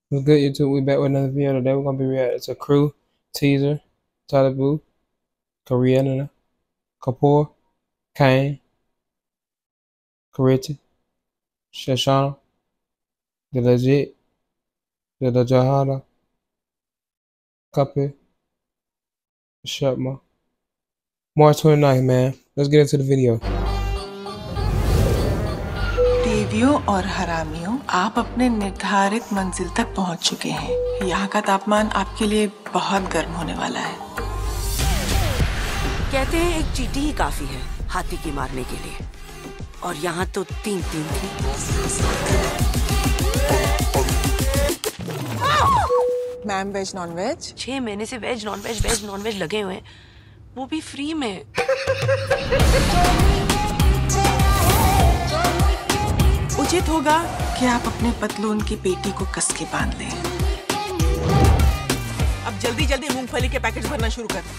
What's good, YouTube? We back with another video today. We're gonna be reacting to Crew, Teaser, Talibu, Korean, Kapoor, Kane, Kariti, Shashana, The Legit, The Jahada, Kapil, Sharma. March 29th, man. Let's get into the video. देवियों और हरामियों, आप अपने निर्धारित मंजिल तक पहुंच चुके हैं। यहाँ का तापमान आपके लिए बहुत गर्म होने वाला है। कहते हैं एक चींटी ही काफी है हाथी की मारने के लिए, और यहाँ तो तीन थी। Ma'am, veg non veg? 6 महीने से वेज नॉन वेज लगे हुए हैं, वो भी फ्री में। उचित होगा कि आप अपने पतलून की पेटी को कस के बांध लें। अब जल्दी जल्दी मूंगफली के पैकेट भरना शुरू कर।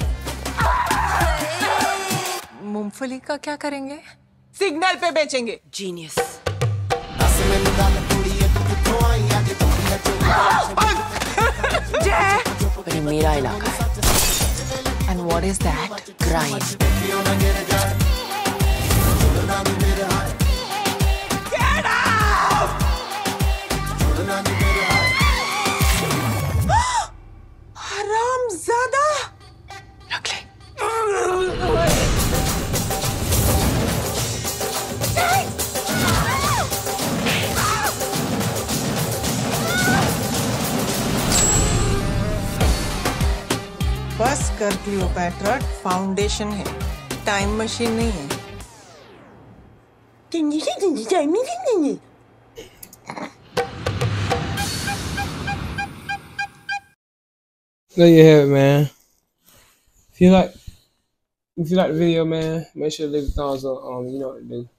मूंगफली का क्या करेंगे? सिग्नल पे बेचेंगे। जीनियस। ये मेरा इलाका है। And what is that? Crime. हरामज़ादा! रख ले। बस कर क्लियोपैट्रा फाउंडेशन है, टाइम मशीन नहीं है। There you have it, man. If you like the video, man, make sure to leave a thumbs up. You know what to do.